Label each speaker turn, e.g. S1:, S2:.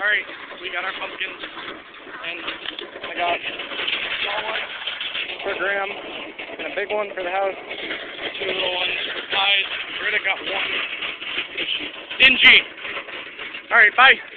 S1: Alright, we got our pumpkins, and I got a small one for Graham, and a big one for the house, 2 little ones for pies. Britta got one. Dingy. Alright, bye.